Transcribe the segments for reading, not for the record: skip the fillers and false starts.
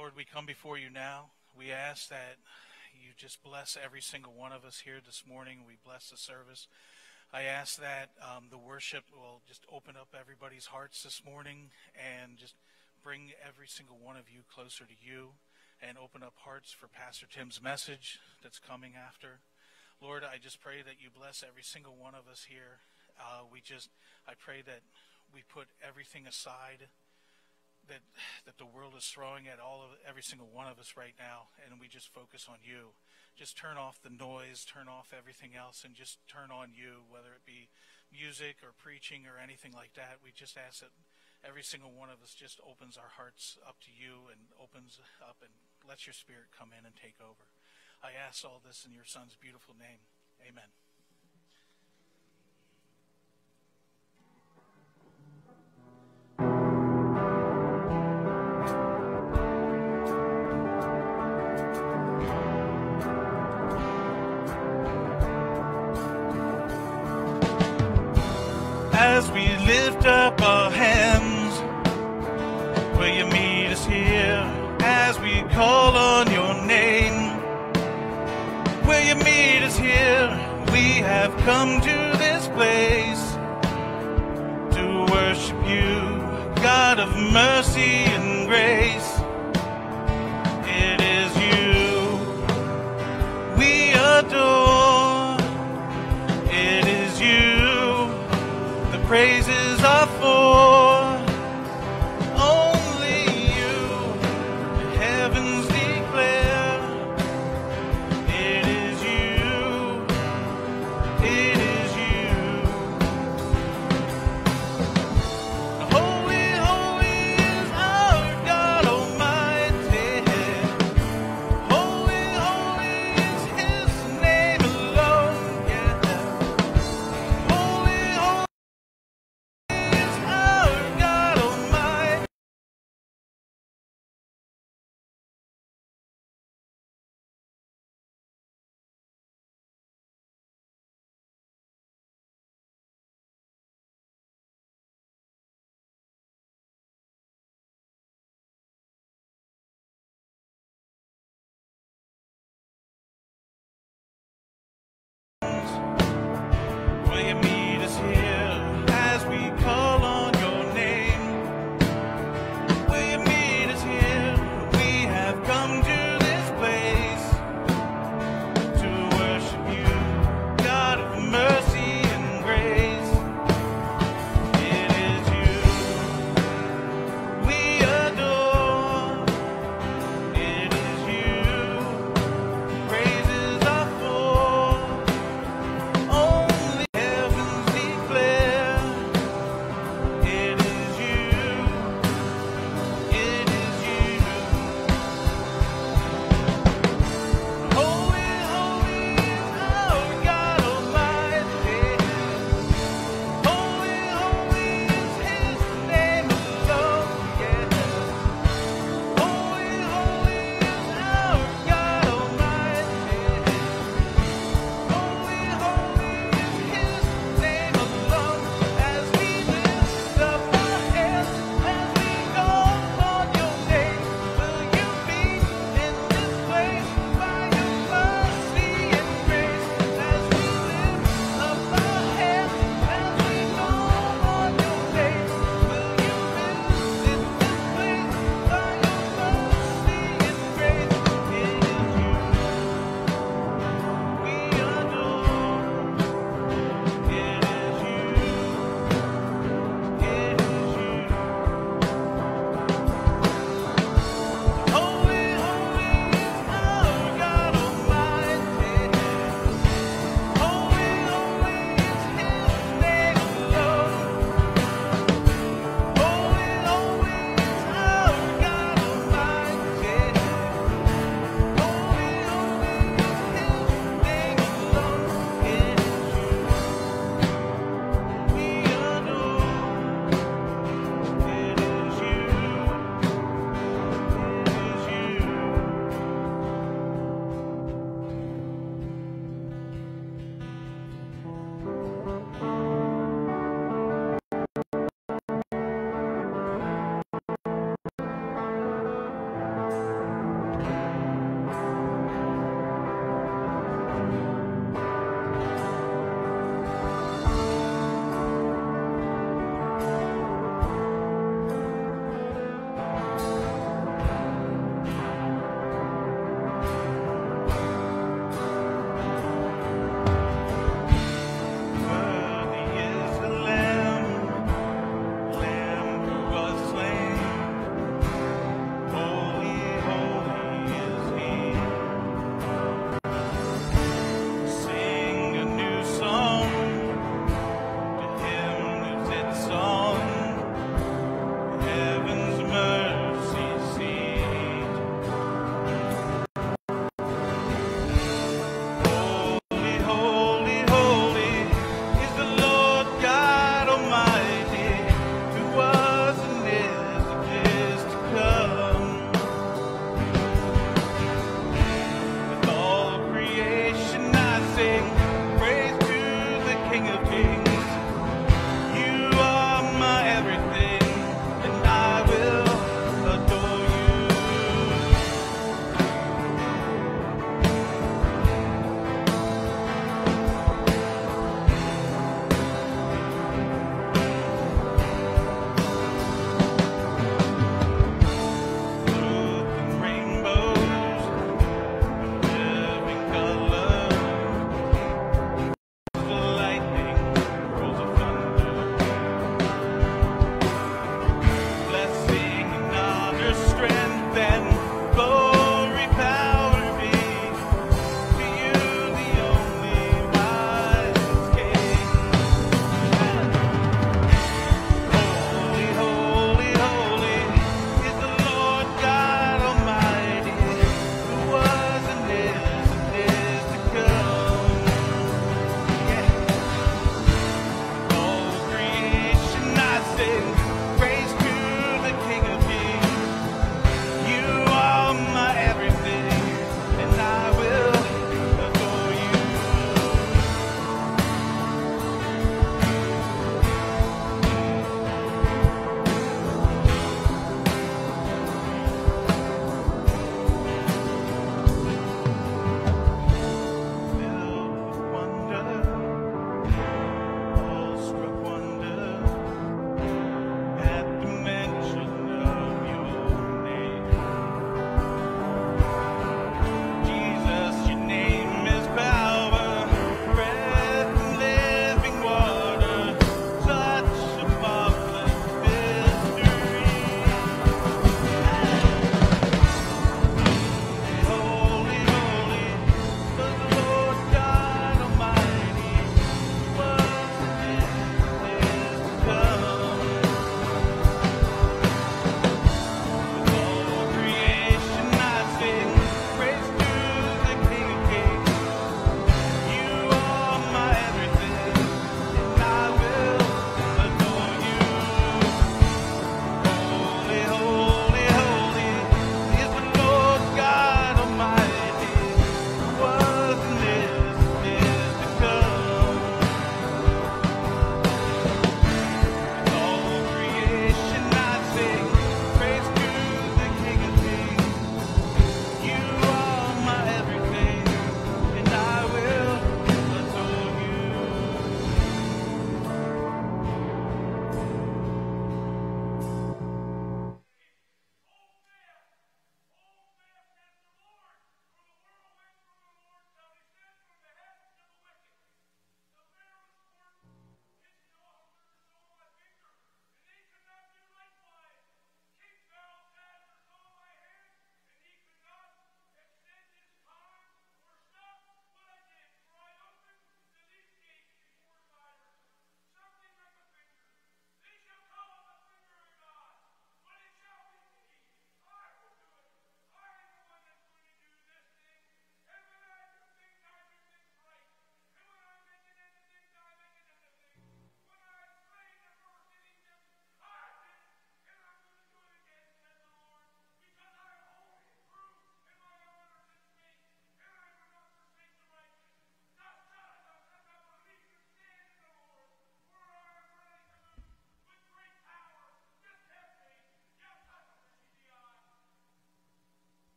Lord, we come before you now. We ask that you just bless every single one of us here this morning. We bless the service. I ask that the worship will just open up everybody's hearts this morning and just bring every single one of you closer to you and open up hearts for Pastor Tim's message that's coming after. Lord, I just pray that you bless every single one of us here. I pray that we put everything aside that the world is throwing at every single one of us right now, and we just focus on you. Just turn off the noise, turn off everything else, and just turn on you, whether it be music or preaching or anything like that. We just ask that every single one of us just opens our hearts up to you and opens up and lets your Spirit come in and take over. I ask all this in your Son's beautiful name. Amen. As we lift up our hands, will you meet us here? As we call on your name, will you meet us here? We have come to this place to worship you, God of mercy and grace. It is you we adore. It is you praises are for. Only you, the heavens declare. It is you, it is you. Holy, holy is our God Almighty.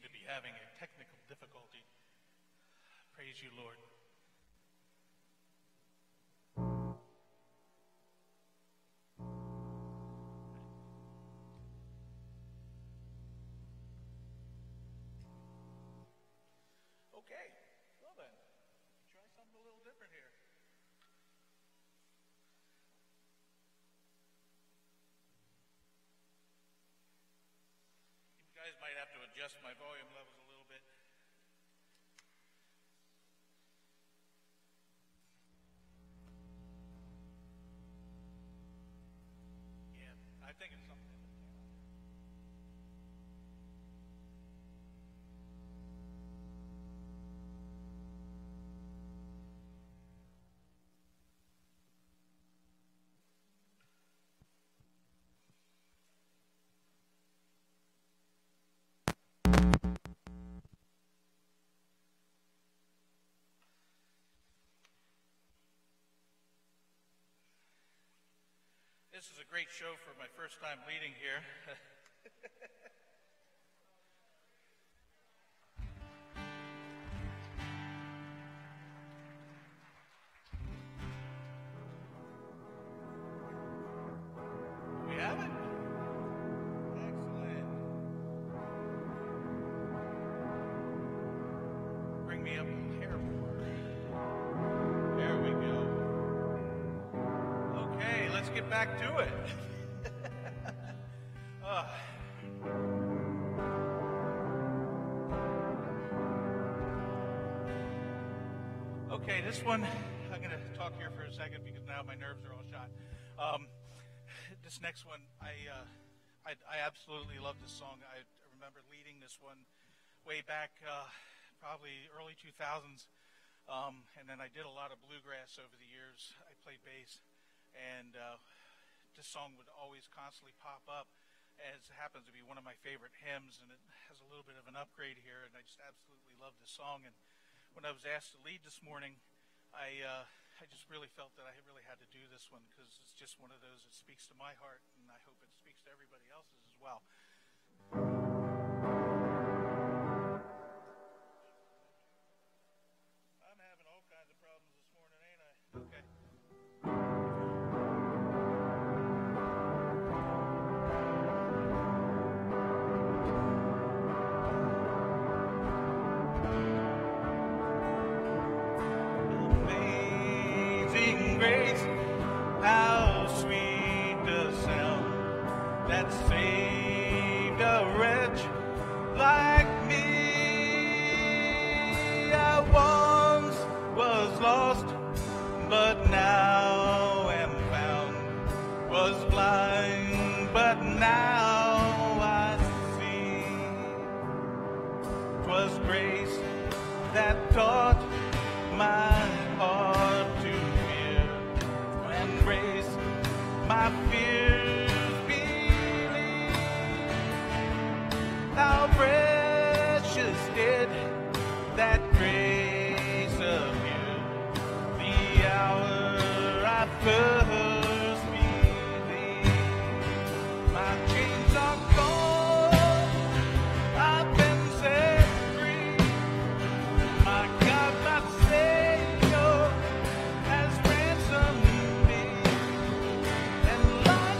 to be having a technical difficulty. Praise you, Lord. Okay, well then, try something a little different here. You guys might have to adjust my volume levels a little bit. Yeah, I think it's something. This is a great show for my first time leading here. We have it? Excellent. Bring me up a hair more. There we go. Okay, let's get back to it. Okay, this one, I'm going to talk here for a second because now my nerves are all shot. This next one, I absolutely love this song. I remember leading this one way back, probably early 2000s. And then I did a lot of bluegrass over the years. I played bass. And this song would always constantly pop up, as it happens to be one of my favorite hymns, and it has a little bit of an upgrade here, and I just absolutely love this song. And when I was asked to lead this morning, I just really felt that I really had to do this one because it's just one of those that speaks to my heart, and I hope it speaks to everybody else's as well. I'm having all kinds of problems this morning, ain't I? Okay. How sweet the sound that saved a wretch like me. I once was lost, but now am found. Was blind, but now I see. 'Twas grace that taught my heart to embrace my fears, believe how precious did that grace appear the hour I first believed. My chains are gone, I've been set free. My God, my Savior has ransomed me. And life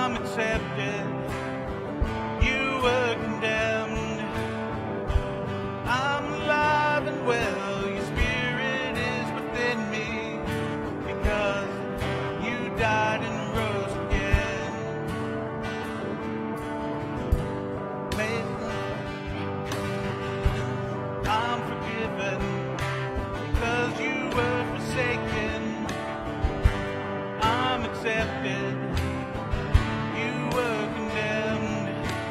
I'm accepted. You were condemned. I'm alive and well. Your spirit is within me, because you died and rose again. I'm forgiven, because you were forsaken. I'm accepted. You were condemned.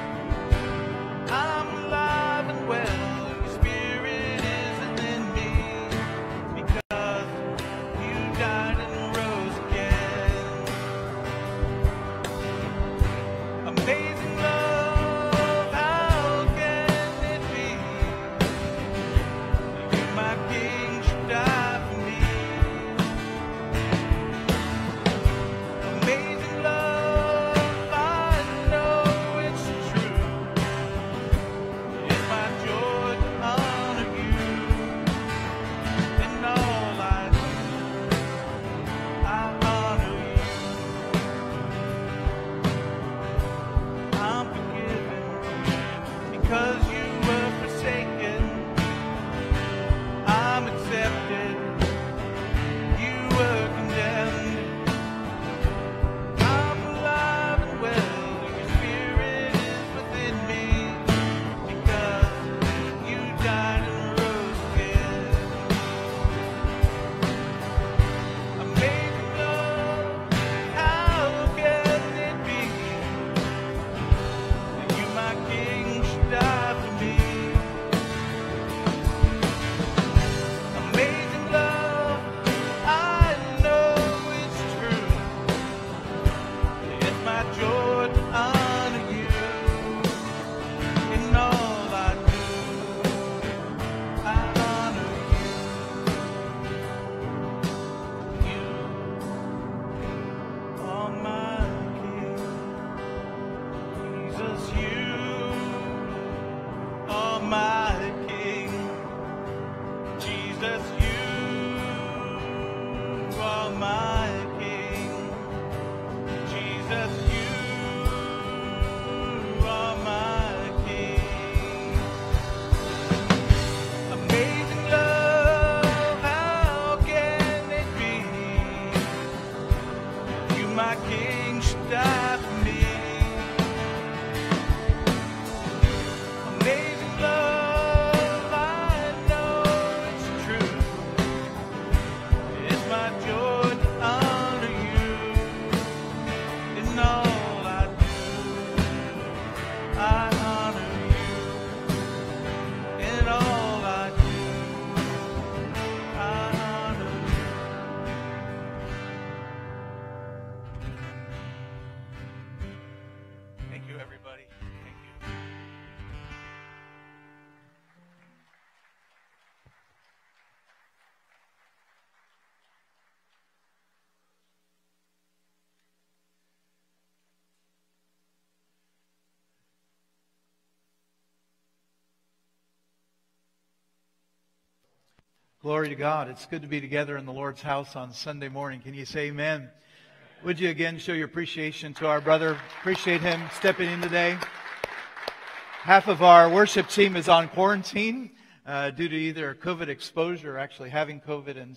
I'm alive and well. Your spirit is within me, because you died and rose again. Amazing love, how can it be that you, my King, should die for me? Amazing love, I know it's true. It's my joy to honor you. In all I do, I honor you. I'm forgiven, because you were forsaken. I'm accepted. You were condemned. I'm alive and well. Your spirit is within me, because you died and rose again. Amazing love, how can it be that you, my King, should die for me? Amazing love, I know it's true. It's my joy to honor you. In all I do, I honor you. You are my King. Jesus, you are my King. Jesus, you are my King. Jesus, you are my King. Amazing love, how can it be you, my King, should die for me? Amazing love, I know it's true. It's my joy to honor you. In all I do, I honor you. In all I do, I honor you. Thank you, everybody. Thank you. Glory to God. It's good to be together in the Lord's house on Sunday morning. Can you say amen? Would you again show your appreciation to our brother? Appreciate him stepping in today. Half of our worship team is on quarantine due to either COVID exposure or actually having COVID, and